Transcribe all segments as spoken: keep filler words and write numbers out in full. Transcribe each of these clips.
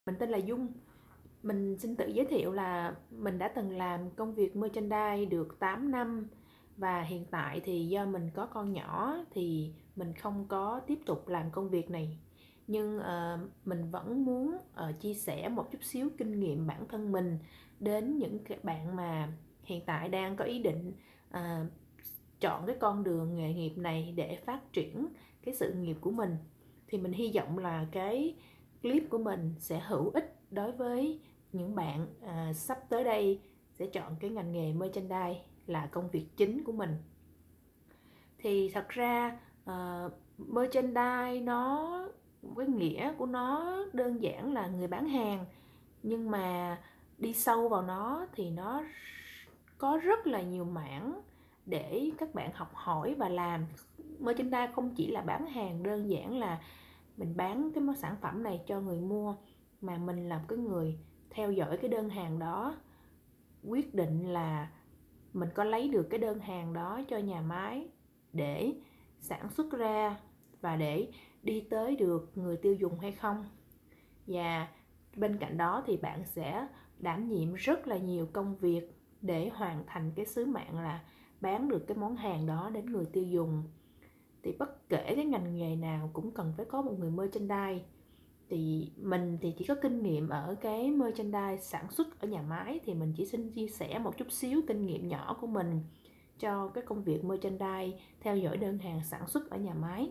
Mình tên là Dung. Mình xin tự giới thiệu là mình đã từng làm công việc merchandise được tám năm, và hiện tại thì do mình có con nhỏ thì mình không có tiếp tục làm công việc này. Nhưng uh, mình vẫn muốn uh, chia sẻ một chút xíu kinh nghiệm bản thân mình đến những các bạn mà hiện tại đang có ý định uh, chọn cái con đường nghề nghiệp này để phát triển cái sự nghiệp của mình. Thì mình hy vọng là cái clip của mình sẽ hữu ích đối với những bạn à, sắp tới đây sẽ chọn cái ngành nghề merchandise là công việc chính của mình. Thì thật ra uh, merchandise nó, cái nghĩa của nó đơn giản là người bán hàng, nhưng mà đi sâu vào nó thì nó có rất là nhiều mảng để các bạn học hỏi và làm. Merchandise không chỉ là bán hàng đơn giản là mình bán cái sản phẩm này cho người mua, mà mình là cái người theo dõi cái đơn hàng đó, quyết định là mình có lấy được cái đơn hàng đó cho nhà máy để sản xuất ra và để đi tới được người tiêu dùng hay không. Và bên cạnh đó thì bạn sẽ đảm nhiệm rất là nhiều công việc để hoàn thành cái sứ mạng là bán được cái món hàng đó đến người tiêu dùng. Thì bất kể cái ngành nghề nào cũng cần phải có một người merchandise. Thì mình thì chỉ có kinh nghiệm ở cái merchandise sản xuất ở nhà máy, thì mình chỉ xin chia sẻ một chút xíu kinh nghiệm nhỏ của mình cho cái công việc merchandise theo dõi đơn hàng sản xuất ở nhà máy.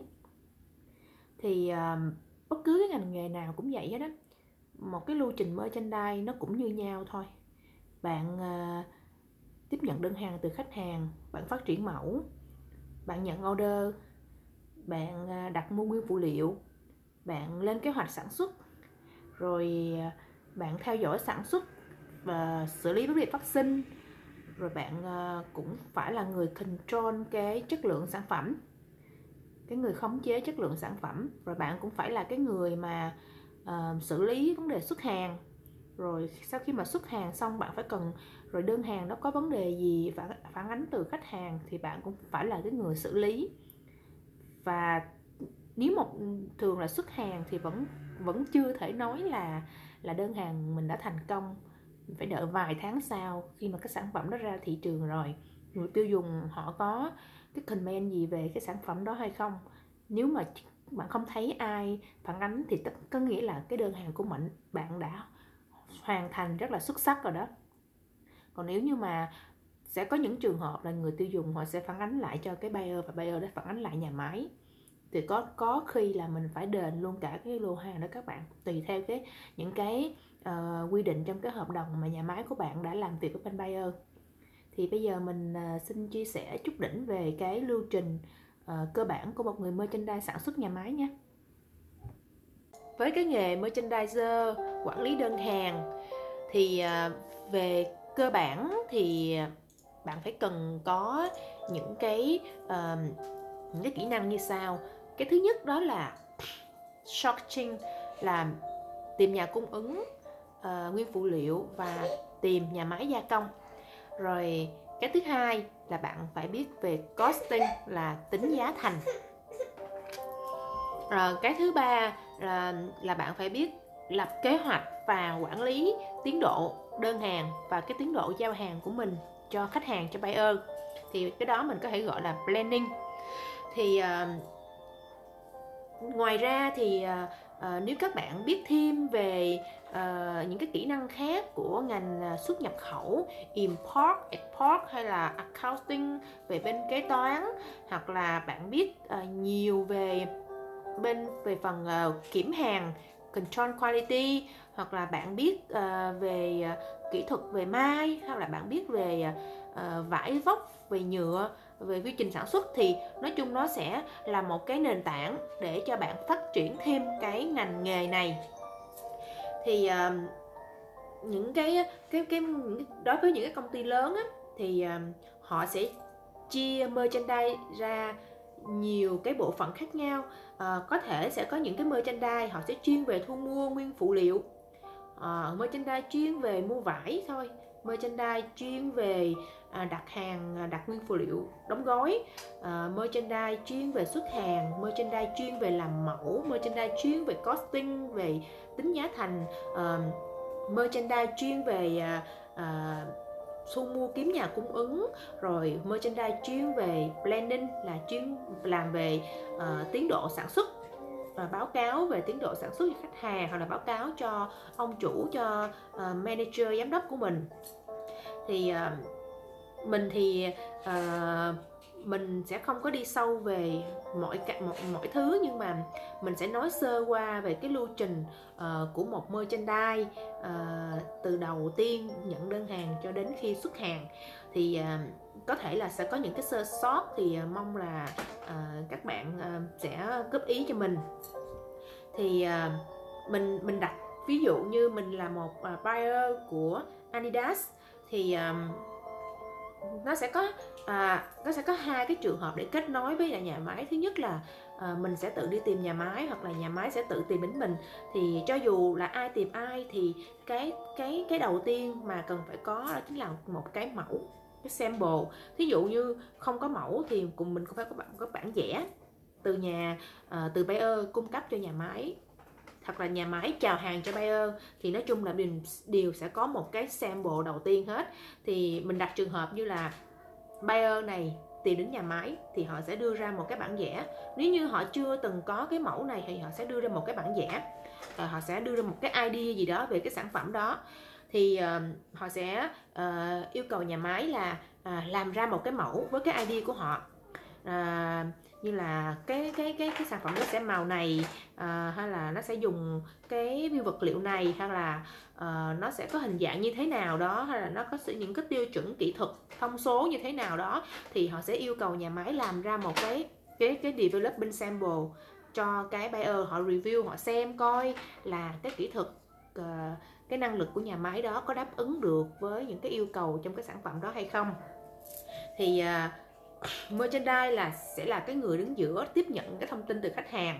Thì uh, bất cứ cái ngành nghề nào cũng vậy hết đó. Một cái lưu trình merchandise nó cũng như nhau thôi. Bạn uh, tiếp nhận đơn hàng từ khách hàng, bạn phát triển mẫu, bạn nhận order, bạn đặt mua nguyên phụ liệu, bạn lên kế hoạch sản xuất, rồi bạn theo dõi sản xuất và xử lý vấn đề phát sinh, rồi bạn cũng phải là người control cái chất lượng sản phẩm, cái người khống chế chất lượng sản phẩm, rồi bạn cũng phải là cái người mà uh, xử lý vấn đề xuất hàng. Rồi sau khi mà xuất hàng xong, bạn phải cần, rồi đơn hàng nó có vấn đề gì và phản ánh từ khách hàng thì bạn cũng phải là cái người xử lý. Và nếu một thường là xuất hàng thì vẫn vẫn chưa thể nói là là đơn hàng mình đã thành công. Mình phải đợi vài tháng sau, khi mà cái sản phẩm đó ra thị trường rồi, người tiêu dùng họ có cái comment gì về cái sản phẩm đó hay không. Nếu mà bạn không thấy ai phản ánh thì có nghĩa là cái đơn hàng của mình bạn đã hoàn thành rất là xuất sắc rồi đó. Còn nếu như mà sẽ có những trường hợp là người tiêu dùng họ sẽ phản ánh lại cho cái buyer, và buyer đã phản ánh lại nhà máy, thì có có khi là mình phải đền luôn cả cái lô hàng đó các bạn, tùy theo cái những cái uh, quy định trong cái hợp đồng mà nhà máy của bạn đã làm việc với bên buyer. Thì bây giờ mình uh, xin chia sẻ chút đỉnh về cái lưu trình uh, cơ bản của một người merchandise sản xuất nhà máy nhé. Với cái nghề merchandiser, quản lý đơn hàng, thì uh, về cơ bản thì bạn phải cần có những cái uh, những cái kỹ năng như sau. Cái thứ nhất đó là sourcing, là tìm nhà cung ứng uh, nguyên phụ liệu và tìm nhà máy gia công. Rồi cái thứ hai là bạn phải biết về costing, là tính giá thành. Rồi cái thứ ba là, là bạn phải biết lập kế hoạch và quản lý tiến độ đơn hàng và cái tiến độ giao hàng của mình cho khách hàng, cho buyer. Thì cái đó mình có thể gọi là planning. Thì uh, ngoài ra thì uh, uh, nếu các bạn biết thêm về uh, những cái kỹ năng khác của ngành xuất nhập khẩu, import, export, hay là accounting, về bên kế toán, hoặc là bạn biết uh, nhiều về bên về phần uh, kiểm hàng, control quality, hoặc là bạn biết uh, về uh, kỹ thuật về may, hoặc là bạn biết về uh, vải vóc, về nhựa, về quy trình sản xuất, thì nói chung nó sẽ là một cái nền tảng để cho bạn phát triển thêm cái ngành nghề này. Thì uh, những cái cái cái đối với những cái công ty lớn á, thì uh, họ sẽ chia merchandise ra nhiều cái bộ phận khác nhau. À, có thể sẽ có những cái merchandise họ sẽ chuyên về thu mua nguyên phụ liệu, uh, merchandise chuyên về mua vải thôi, merchandise chuyên về à, đặt hàng, đặt nguyên phụ liệu đóng gói, uh, merchandise chuyên về xuất hàng, merchandise chuyên về làm mẫu, merchandise chuyên về costing, về tính giá thành, uh, merchandise chuyên về uh, uh, thu mua kiếm nhà cung ứng, rồi merchandise chuyên về planning là chuyên làm về uh, tiến độ sản xuất, và báo cáo về tiến độ sản xuất cho khách hàng, hoặc là báo cáo cho ông chủ, cho uh, manager, giám đốc của mình. Thì uh, mình thì uh, mình sẽ không có đi sâu về mọi mọi, mọi thứ, nhưng mà mình sẽ nói sơ qua về cái lưu trình uh, của một merchandise uh, từ đầu tiên nhận đơn hàng cho đến khi xuất hàng. Thì uh, có thể là sẽ có những cái sơ sót, thì uh, mong là uh, các bạn uh, sẽ góp ý cho mình. Thì uh, mình mình đặt ví dụ như mình là một uh, buyer của Adidas, thì um, nó sẽ có à, nó sẽ có hai cái trường hợp để kết nối với nhà máy. Thứ nhất là à, mình sẽ tự đi tìm nhà máy, hoặc là nhà máy sẽ tự tìm đến mình. Thì cho dù là ai tìm ai, thì cái cái cái đầu tiên mà cần phải có đó chính là một cái mẫu, cái sample. Thí dụ như không có mẫu thì cùng mình cũng phải có bản, có bản vẽ từ nhà à, từ buyer cung cấp cho nhà máy, hoặc là nhà máy chào hàng cho buyer. Thì nói chung là đều, đều sẽ có một cái sample đầu tiên hết. Thì mình đặt trường hợp như là buyer này tìm đến nhà máy thì họ sẽ đưa ra một cái bản vẽ. Nếu như họ chưa từng có cái mẫu này thì họ sẽ đưa ra một cái bản vẽ, rồi họ sẽ đưa ra một cái idea gì đó về cái sản phẩm đó. Thì uh, họ sẽ uh, yêu cầu nhà máy là uh, làm ra một cái mẫu với cái idea của họ. Uh, như là cái cái cái cái sản phẩm nó sẽ màu này, à, hay là nó sẽ dùng cái nguyên vật liệu này, hay là uh, nó sẽ có hình dạng như thế nào đó, hay là nó có những cái tiêu chuẩn kỹ thuật thông số như thế nào đó. Thì họ sẽ yêu cầu nhà máy làm ra một cái cái cái development sample cho cái buyer họ review, họ xem coi là cái kỹ thuật, uh, cái năng lực của nhà máy đó có đáp ứng được với những cái yêu cầu trong cái sản phẩm đó hay không. Thì uh, merchandise là sẽ là cái người đứng giữa tiếp nhận cái thông tin từ khách hàng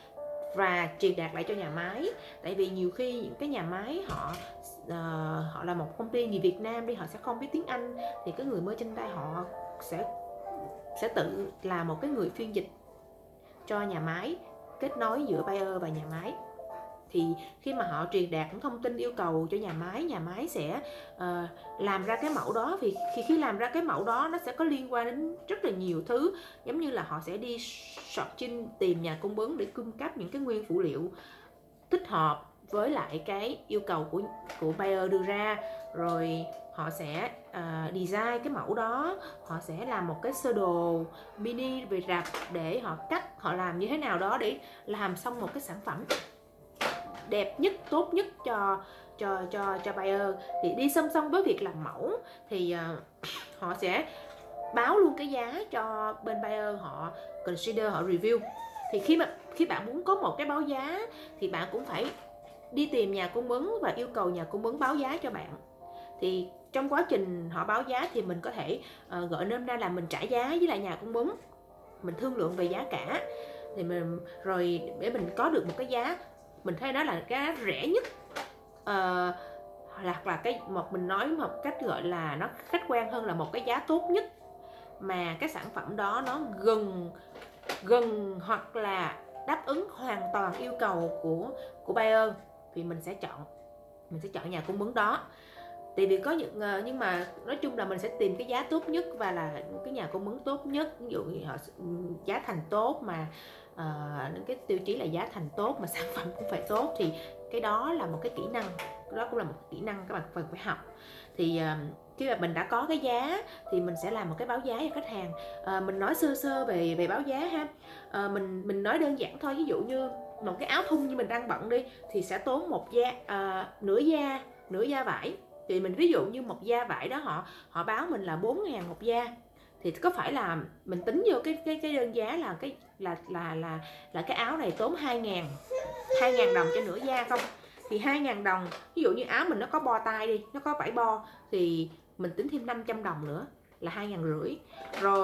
và truyền đạt lại cho nhà máy. Tại vì nhiều khi những cái nhà máy họ uh, họ là một công ty người Việt Nam đi, họ sẽ không biết tiếng Anh, thì cái người merchandise họ sẽ sẽ tự là một cái người phiên dịch cho nhà máy, kết nối giữa buyer và nhà máy. Thì khi mà họ truyền đạt những thông tin yêu cầu cho nhà máy, nhà máy sẽ uh, làm ra cái mẫu đó. Vì khi khi làm ra cái mẫu đó, nó sẽ có liên quan đến rất là nhiều thứ, giống như là họ sẽ đi shopping tìm nhà cung ứng để cung cấp những cái nguyên phụ liệu thích hợp với lại cái yêu cầu của của buyer đưa ra. Rồi họ sẽ uh, design cái mẫu đó, họ sẽ làm một cái sơ đồ mini về rạp để họ cắt, họ làm như thế nào đó để làm xong một cái sản phẩm đẹp nhất, tốt nhất cho cho cho cho buyer. Thì đi song song với việc làm mẫu thì uh, họ sẽ báo luôn cái giá cho bên buyer họ consider, họ review. Thì khi mà khi bạn muốn có một cái báo giá thì bạn cũng phải đi tìm nhà cung ứng và yêu cầu nhà cung ứng báo giá cho bạn. Thì trong quá trình họ báo giá thì mình có thể uh, gọi nôm na là mình trả giá với lại nhà cung ứng, mình thương lượng về giá cả. Thì mình rồi để mình có được một cái giá mình thấy đó là cái rẻ nhất, uh, hoặc là cái một mình nói một cách gọi là nó khách quan hơn là một cái giá tốt nhất, mà cái sản phẩm đó nó gần gần hoặc là đáp ứng hoàn toàn yêu cầu của của buyer, thì mình sẽ chọn mình sẽ chọn nhà cung ứng đó. Tại vì có những nhưng mà nói chung là mình sẽ tìm cái giá tốt nhất và là cái nhà cung ứng tốt nhất. Ví dụ như họ giá thành tốt, mà uh, những cái tiêu chí là giá thành tốt mà sản phẩm cũng phải tốt, thì cái đó là một cái kỹ năng, đó cũng là một kỹ năng các bạn phải phải học. Thì uh, khi mà mình đã có cái giá thì mình sẽ làm một cái báo giá cho khách hàng. Uh, mình nói sơ sơ về về báo giá ha. Uh, mình mình nói đơn giản thôi. Ví dụ như một cái áo thun như mình đang bận đi thì sẽ tốn một da uh, nửa da nửa da vải. Thì mình ví dụ như một da vải đó họ họ báo mình là bốn ngàn một da, thì có phải là mình tính vô cái cái cái đơn giá là cái là là là là cái áo này tốn hai ngàn hai ngàn đồng cho nửa da không? Thì hai ngàn đồng, ví dụ như áo mình nó có bo tay đi, nó có vải bo, thì mình tính thêm năm trăm đồng nữa là hai ngàn rưỡi. Rồi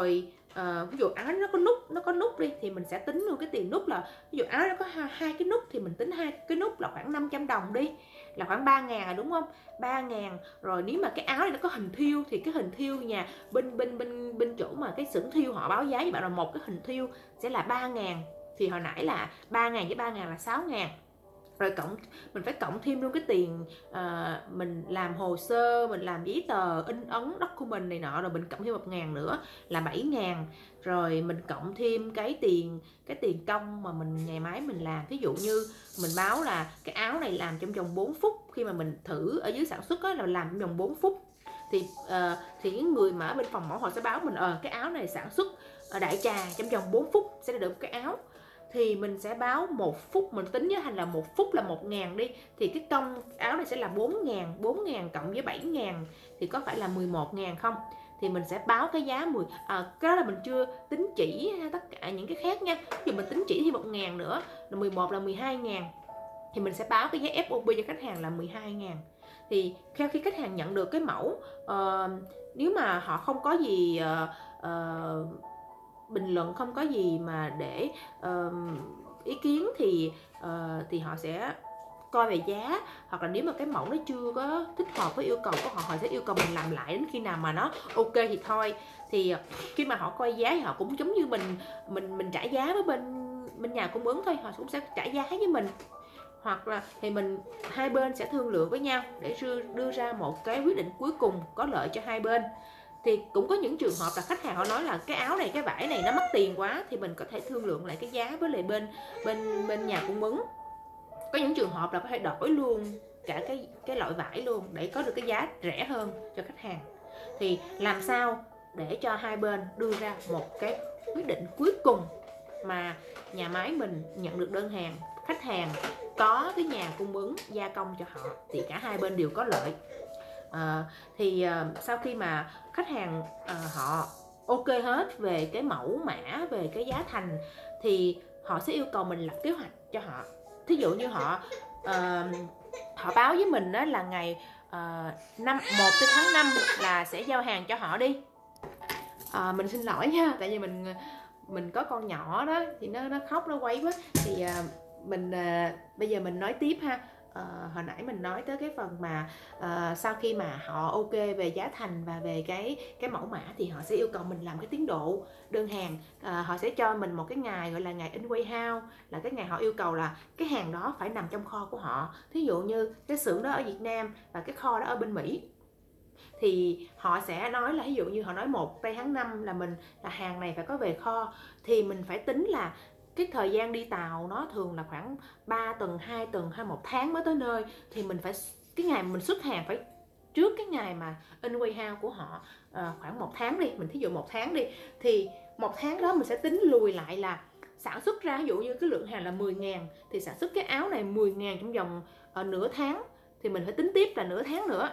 Ờ, ví dụ áo nó có nút nó có nút đi thì mình sẽ tính luôn cái tiền nút, là ví dụ áo nó có hai, hai cái nút thì mình tính hai cái nút là khoảng năm trăm đồng đi, là khoảng ba ngàn rồi đúng không, ba ngàn. Rồi nếu mà cái áo này nó có hình thiêu thì cái hình thiêu nhà bên bên bên bên chỗ mà cái xưởng thiêu họ báo giá với bạn là một cái hình thiêu sẽ là ba ngàn, thì hồi nãy là ba ngàn với ba ngàn là sáu ngàn. Rồi cộng mình phải cộng thêm luôn cái tiền uh, mình làm hồ sơ, mình làm giấy tờ in ấn document này nọ, rồi mình cộng thêm một ngàn nữa là bảy ngàn. Rồi mình cộng thêm cái tiền cái tiền công mà mình ngày máy mình làm, ví dụ như mình báo là cái áo này làm trong vòng bốn phút, khi mà mình thử ở dưới sản xuất đó, là làm trong vòng bốn phút, thì uh, thì những người mà ở bên phòng mẫu họ sẽ báo mình ờ uh, cái áo này sản xuất ở đại trà trong vòng bốn phút sẽ được cái áo, thì mình sẽ báo một phút, mình tính với thành là một phút là một ngàn đi, thì cái công áo này sẽ là bốn ngàn, bốn ngàn cộng với bảy ngàn thì có phải là mười một ngàn không? Thì mình sẽ báo cái giá mười, à, cái đó là mình chưa tính chỉ tất cả những cái khác nha. Ví dụ mình tính chỉ thêm một ngàn nữa là mười một là mười hai ngàn, thì mình sẽ báo cái giá ép ô pê cho khách hàng là mười hai ngàn. Thì theo khi khách hàng nhận được cái mẫu, uh, nếu mà họ không có gì uh, uh, bình luận, không có gì mà để uh, ý kiến thì uh, thì họ sẽ coi về giá, hoặc là nếu mà cái mẫu nó chưa có thích hợp với yêu cầu của họ, họ sẽ yêu cầu mình làm lại đến khi nào mà nó ok thì thôi. Thì khi mà họ coi giá thì họ cũng giống như mình mình mình trả giá với bên bên nhà cung ứng thôi, họ cũng sẽ trả giá với mình, hoặc là thì mình hai bên sẽ thương lượng với nhau để đưa ra một cái quyết định cuối cùng có lợi cho hai bên. Thì cũng có những trường hợp là khách hàng họ nói là cái áo này, cái vải này nó mắc tiền quá, thì mình có thể thương lượng lại cái giá với lại bên bên bên nhà cung ứng. Có những trường hợp là có thể đổi luôn cả cái cái loại vải luôn để có được cái giá rẻ hơn cho khách hàng. Thì làm sao để cho hai bên đưa ra một cái quyết định cuối cùng mà nhà máy mình nhận được đơn hàng, khách hàng có cái nhà cung ứng gia công cho họ, thì cả hai bên đều có lợi. À, thì uh, sau khi mà khách hàng uh, họ ok hết về cái mẫu mã, về cái giá thành, thì họ sẽ yêu cầu mình lập kế hoạch cho họ. Thí dụ như họ uh, họ báo với mình đó là ngày uh, năm một tới tháng năm là sẽ giao hàng cho họ đi. Uh, mình xin lỗi nha, tại vì mình mình có con nhỏ đó thì nó nó khóc nó quấy quá, thì uh, mình uh, bây giờ mình nói tiếp ha. Uh, hồi nãy mình nói tới cái phần mà uh, sau khi mà họ ok về giá thành và về cái cái mẫu mã, thì họ sẽ yêu cầu mình làm cái tiến độ đơn hàng. Uh, họ sẽ cho mình một cái ngày gọi là ngày in warehouse, là cái ngày họ yêu cầu là cái hàng đó phải nằm trong kho của họ. Thí dụ như cái xưởng đó ở Việt Nam và cái kho đó ở bên Mỹ, thì họ sẽ nói là ví dụ như họ nói một tây tháng năm là mình là hàng này phải có về kho, thì mình phải tính là cái thời gian đi tàu nó thường là khoảng ba tuần, hai tuần hay một tháng mới tới nơi, thì mình phải cái ngày mình xuất hàng phải trước cái ngày mà in warehouse của họ uh, khoảng một tháng đi, mình thí dụ một tháng đi, thì một tháng đó mình sẽ tính lùi lại là sản xuất ra, ví dụ như cái lượng hàng là mười ngàn thì sản xuất cái áo này mười ngàn trong vòng uh, nửa tháng, thì mình phải tính tiếp là nửa tháng nữa.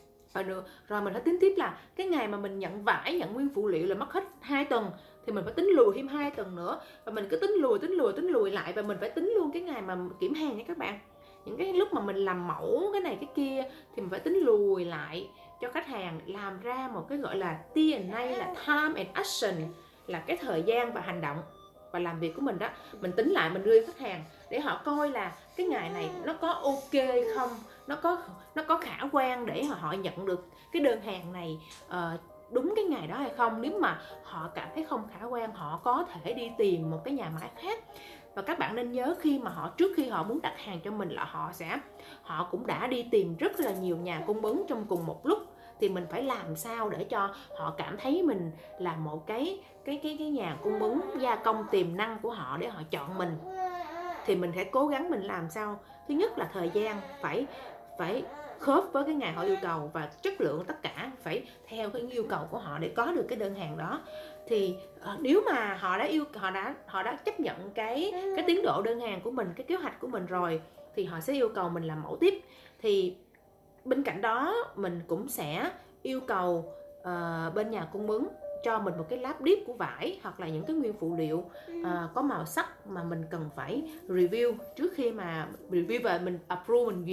Rồi mình phải tính tiếp là cái ngày mà mình nhận vải, nhận nguyên phụ liệu là mất hết hai tuần, thì mình phải tính lùi thêm hai tuần nữa, và mình cứ tính lùi tính lùi tính lùi lại, và mình phải tính luôn cái ngày mà kiểm hàng nha các bạn. Những cái lúc mà mình làm mẫu cái này cái kia thì mình phải tính lùi lại cho khách hàng, làm ra một cái gọi là T and A, là time and action, là cái thời gian và hành động và làm việc của mình đó. Mình tính lại, mình đưa cho khách hàng để họ coi là cái ngày này nó có ok không, nó có nó có khả quan để họ, họ nhận được cái đơn hàng này uh, đúng cái ngày đó hay không. Nếu mà họ cảm thấy không khả quan, họ có thể đi tìm một cái nhà máy khác. Và các bạn nên nhớ, khi mà họ trước khi họ muốn đặt hàng cho mình là họ sẽ họ cũng đã đi tìm rất là nhiều nhà cung ứng trong cùng một lúc, thì mình phải làm sao để cho họ cảm thấy mình là một cái cái cái cái nhà cung ứng gia công tiềm năng của họ để họ chọn mình. Thì mình phải cố gắng mình làm sao, thứ nhất là thời gian phải phải khớp với cái ngày họ yêu cầu, và chất lượng tất cả phải theo cái yêu cầu của họ để có được cái đơn hàng đó. Thì uh, nếu mà họ đã yêu họ đã họ đã chấp nhận cái cái tiến độ đơn hàng của mình, cái kế hoạch của mình rồi, thì họ sẽ yêu cầu mình làm mẫu tiếp. Thì bên cạnh đó mình cũng sẽ yêu cầu uh, bên nhà cung ứng cho mình một cái lab deep của vải, hoặc là những cái nguyên phụ liệu uh, có màu sắc mà mình cần phải review trước khi mà review và mình approve, mình duyệt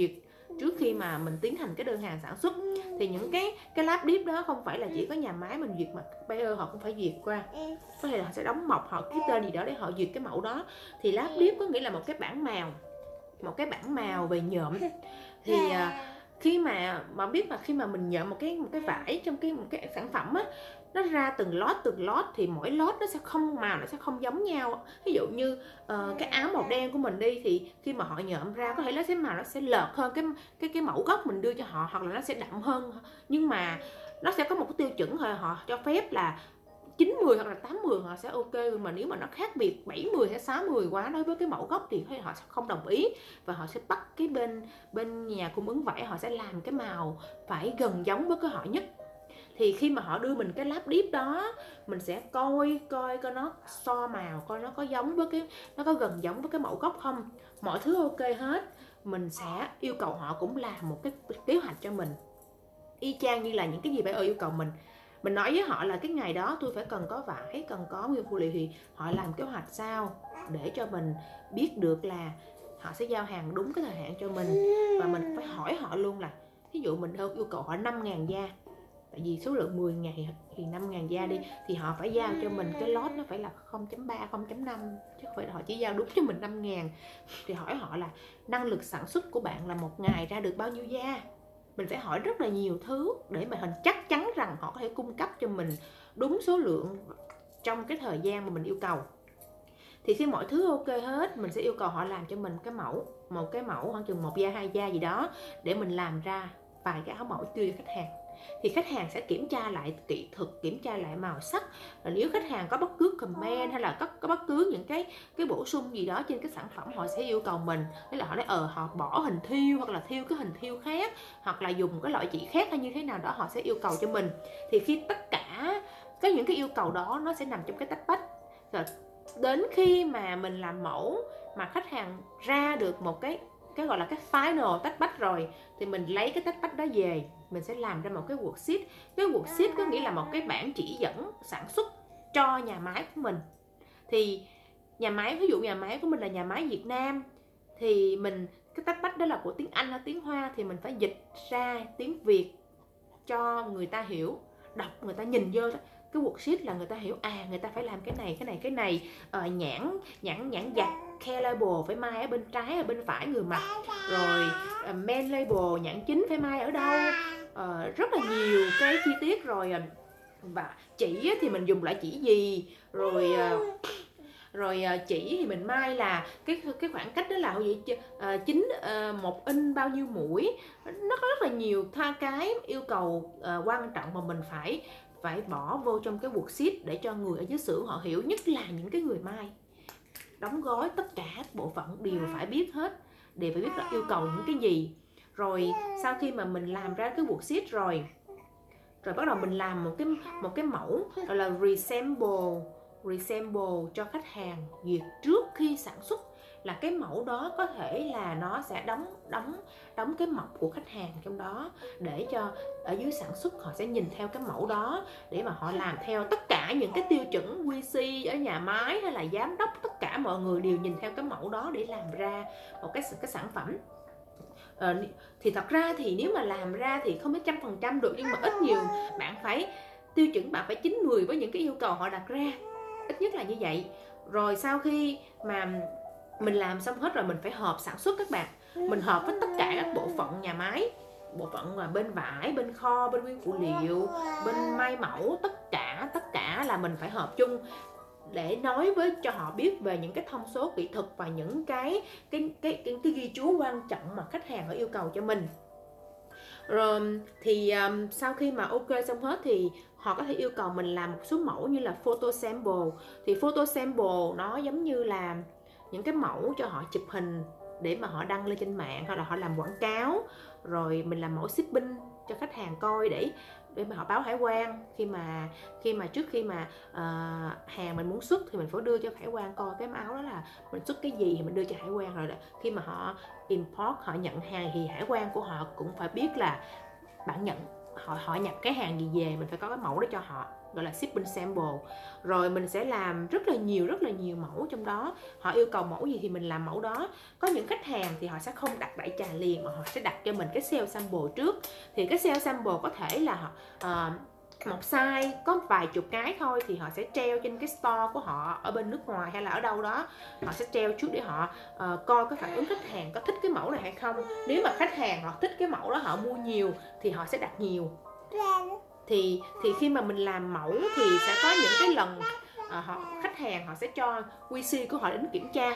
trước khi mà mình tiến hành cái đơn hàng sản xuất. Thì những cái cái lab deep đó không phải là chỉ có nhà máy mình duyệt, mà buyer họ cũng phải duyệt qua, có thể là họ sẽ đóng mộc, họ ký tên gì đó để họ duyệt cái mẫu đó. Thì lab deep có nghĩa là một cái bảng màu, một cái bảng màu về nhuộm. Thì khi mà mà biết mà khi mà mình nhuộm một cái một cái vải trong cái một cái sản phẩm á, nó ra từng lót từng lót thì mỗi lót nó sẽ không màu, nó sẽ không giống nhau. Ví dụ như uh, cái áo màu đen của mình đi, thì khi mà họ nhuộm ra có thể nó sẽ màu nó sẽ lợt hơn cái cái cái mẫu gốc mình đưa cho họ, hoặc là nó sẽ đậm hơn, nhưng mà nó sẽ có một cái tiêu chuẩn thôi, họ cho phép là chín mươi hoặc là tám mươi họ sẽ ok. Mà nếu mà nó khác biệt bảy mươi hay sáu mươi quá đối với cái mẫu gốc thì họ sẽ không đồng ý, và họ sẽ bắt cái bên bên nhà cung ứng vải, họ sẽ làm cái màu phải gần giống với cái họ nhất. Thì khi mà họ đưa mình cái lab deep đó, mình sẽ coi coi coi nó so màu, coi nó có giống với cái nó có gần giống với cái mẫu gốc không. Mọi thứ ok hết, mình sẽ yêu cầu họ cũng làm một cái kế hoạch cho mình y chang như là những cái gì phải yêu cầu mình. Mình nói với họ là cái ngày đó tôi phải cần có vải, cần có nguyên phụ liệu, thì họ làm kế hoạch sao để cho mình biết được là họ sẽ giao hàng đúng cái thời hạn cho mình. Và mình phải hỏi họ luôn là, ví dụ mình yêu cầu họ năm nghìn da, tại vì số lượng mười ngày thì năm nghìn da đi, thì họ phải giao cho mình cái lót nó phải là không chấm ba, không chấm năm, chứ không phải là họ chỉ giao đúng cho mình năm nghìn. Thì hỏi họ là năng lực sản xuất của bạn là một ngày ra được bao nhiêu da. Mình phải hỏi rất là nhiều thứ để mà mình chắc chắn rằng họ có thể cung cấp cho mình đúng số lượng trong cái thời gian mà mình yêu cầu. Thì khi mọi thứ ok hết, mình sẽ yêu cầu họ làm cho mình cái mẫu, một cái mẫu khoảng chừng một da, hai da gì đó, để mình làm ra vài cái áo mẫu đưa cho khách hàng. Thì khách hàng sẽ kiểm tra lại kỹ thuật, kiểm tra lại màu sắc. Nếu khách hàng có bất cứ comment hay là có, có bất cứ những cái cái bổ sung gì đó trên cái sản phẩm, họ sẽ yêu cầu mình. Tức là họ nói ờ họ bỏ hình thiêu, hoặc là thiêu cái hình thiêu khác, hoặc là dùng cái loại chỉ khác hay như thế nào đó, họ sẽ yêu cầu cho mình. Thì khi tất cả có những cái yêu cầu đó, nó sẽ nằm trong cái tách bách. Rồi đến khi mà mình làm mẫu mà khách hàng ra được một cái cái gọi là cái final tách bách rồi, thì mình lấy cái tách bách đó về, mình sẽ làm ra một cái worksheet. Cái worksheet có nghĩa là một cái bản chỉ dẫn sản xuất cho nhà máy của mình. Thì nhà máy, ví dụ nhà máy của mình là nhà máy Việt Nam, thì mình cái tách bách đó là của tiếng Anh hay tiếng Hoa, thì mình phải dịch ra tiếng Việt cho người ta hiểu, đọc người ta nhìn vô cái worksheet là người ta hiểu à người ta phải làm cái này cái này cái này. ờ, nhãn nhãn nhãn dạch care label phải mai ở bên trái ở bên phải người mặc, rồi uh, main label nhãn chính phải mai ở đâu, uh, rất là nhiều cái chi tiết. Rồi uh, và chỉ thì mình dùng lại chỉ gì, rồi uh, rồi uh, chỉ thì mình mai là cái cái khoảng cách đó là gì uh, chính uh, một inch bao nhiêu mũi. Nó có rất là nhiều tha cái yêu cầu uh, quan trọng mà mình phải phải bỏ vô trong cái worksheet để cho người ở dưới xưởng họ hiểu, nhất là những cái người mai đóng gói, tất cả các bộ phận đều phải biết hết, đều phải biết là yêu cầu những cái gì. Rồi sau khi mà mình làm ra cái worksheet rồi rồi bắt đầu mình làm một cái một cái mẫu gọi là resample resample cho khách hàng duyệt trước khi sản xuất. Là cái mẫu đó có thể là nó sẽ đóng đóng đóng cái mộc của khách hàng trong đó, để cho ở dưới sản xuất họ sẽ nhìn theo cái mẫu đó để mà họ làm theo tất cả những cái tiêu chuẩn quy xê ở nhà máy hay là giám đốc, tất cả mọi người đều nhìn theo cái mẫu đó để làm ra một cái cái sản phẩm. Ờ, thì thật ra thì nếu mà làm ra thì không phải trăm phần trăm được, nhưng mà ít nhiều bạn phải tiêu chuẩn, bạn phải chín mười với những cái yêu cầu họ đặt ra, ít nhất là như vậy. Rồi sau khi mà mình làm xong hết rồi, mình phải họp sản xuất các bạn. Mình họp với tất cả các bộ phận nhà máy, bộ phận là bên vải, bên kho, bên nguyên phụ liệu, bên may mẫu, tất cả tất cả là mình phải họp chung để nói với cho họ biết về những cái thông số kỹ thuật và những cái cái cái cái, cái ghi chú quan trọng mà khách hàng họ yêu cầu cho mình. Rồi thì um, sau khi mà ok xong hết thì họ có thể yêu cầu mình làm một số mẫu như là photo sample. Thì photo sample nó giống như là những cái mẫu cho họ chụp hình để mà họ đăng lên trên mạng, hoặc là họ làm quảng cáo. Rồi mình làm mẫu shipping cho khách hàng coi để để mà họ báo hải quan. Khi mà khi mà trước khi mà uh, hàng mình muốn xuất thì mình phải đưa cho hải quan coi cái áo đó là mình xuất cái gì thì mình đưa cho hải quan. Rồi khi mà họ import, họ nhận hàng thì hải quan của họ cũng phải biết là bạn nhận họ họ nhập cái hàng gì về, mình phải có cái mẫu đó cho họ. gọi là shipping sample. Rồi mình sẽ làm rất là nhiều rất là nhiều mẫu trong đó. Họ yêu cầu mẫu gì thì mình làm mẫu đó. Có những khách hàng thì họ sẽ không đặt đại trà liền mà họ sẽ đặt cho mình cái sale sample trước. Thì cái sale sample có thể là họ uh, một size có vài chục cái thôi thì họ sẽ treo trên cái store của họ ở bên nước ngoài hay là ở đâu đó, họ sẽ treo trước để họ uh, coi cái phản ứng khách hàng có thích cái mẫu này hay không. Nếu mà khách hàng họ thích cái mẫu đó, họ mua nhiều thì họ sẽ đặt nhiều. Thì thì khi mà mình làm mẫu thì sẽ có những cái lần uh, họ khách hàng họ sẽ cho quy xê của họ đến kiểm tra.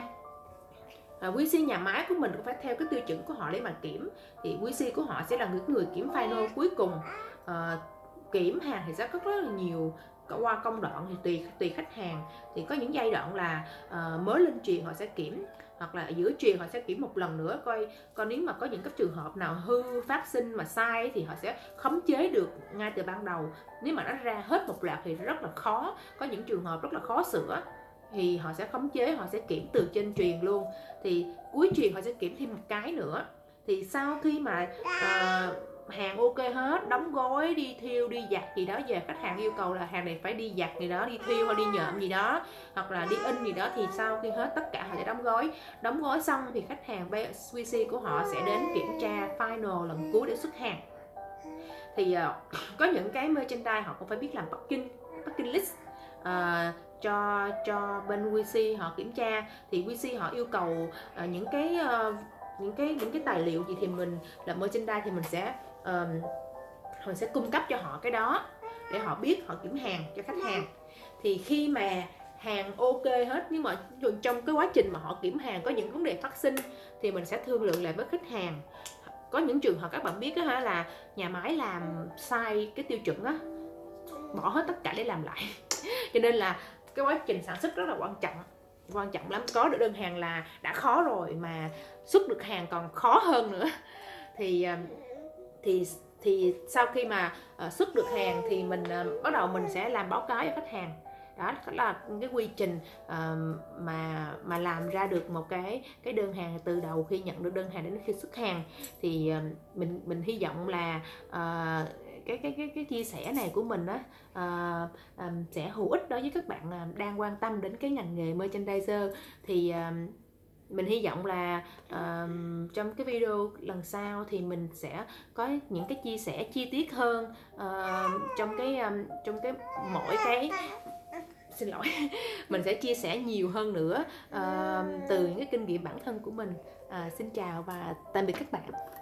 À, quy xê nhà máy của mình cũng phải theo cái tiêu chuẩn của họ để mà kiểm. Thì quy xê của họ sẽ là những người kiểm final cuối cùng. uh, Kiểm hàng thì sẽ có rất là nhiều qua công đoạn, thì tùy tùy khách hàng. Thì có những giai đoạn là uh, mới lên truyền họ sẽ kiểm, hoặc là giữa truyền họ sẽ kiểm một lần nữa coi coi nếu mà có những cái trường hợp nào hư phát sinh mà sai thì họ sẽ khống chế được ngay từ ban đầu. Nếu mà nó ra hết một loạt thì rất là khó, có những trường hợp rất là khó sửa thì họ sẽ khống chế, họ sẽ kiểm từ trên truyền luôn. Thì cuối truyền họ sẽ kiểm thêm một cái nữa. Thì sau khi mà uh, hàng ok hết, đóng gói, đi thiêu, đi giặt gì đó, về khách hàng yêu cầu là hàng này phải đi giặt gì đó, đi thiêu hoặc đi nhợm gì đó, hoặc là đi in gì đó, thì sau khi hết tất cả họ sẽ đóng gói. Đóng gói xong thì khách hàng quy xê của họ sẽ đến kiểm tra final lần cuối để xuất hàng. Thì uh, có những cái merchandise họ cũng phải biết làm packing, packing list uh, cho cho bên quy xê họ kiểm tra. Thì quy xê họ yêu cầu uh, những cái uh, những cái những cái tài liệu gì thì mình làm merchandise thì mình sẽ uh, mình sẽ cung cấp cho họ cái đó để họ biết họ kiểm hàng cho khách hàng. Thì khi mà hàng ok hết, nhưng mà trong cái quá trình mà họ kiểm hàng có những vấn đề phát sinh thì mình sẽ thương lượng lại với khách hàng. Có những trường hợp các bạn biết đó, là nhà máy làm sai cái tiêu chuẩn á, bỏ hết tất cả để làm lại. Cho nên là cái quá trình sản xuất rất là quan trọng, quan trọng lắm. Có được đơn hàng là đã khó rồi mà xuất được hàng còn khó hơn nữa. Thì thì thì sau khi mà uh, xuất được hàng thì mình uh, bắt đầu mình sẽ làm báo cáo cho khách hàng. Đó là cái quy trình uh, mà mà làm ra được một cái cái đơn hàng từ đầu khi nhận được đơn hàng đến khi xuất hàng. Thì uh, mình mình hy vọng là uh, cái cái cái cái chia sẻ này của mình á uh, um, sẽ hữu ích đối với các bạn uh, đang quan tâm đến cái ngành nghề merchandiser. Thì uh, mình hy vọng là uh, trong cái video lần sau thì mình sẽ có những cái chia sẻ chi tiết hơn uh, trong cái um, trong cái mỗi cái xin lỗi mình sẽ chia sẻ nhiều hơn nữa uh, từ những cái kinh nghiệm bản thân của mình. Uh, xin chào và tạm biệt các bạn.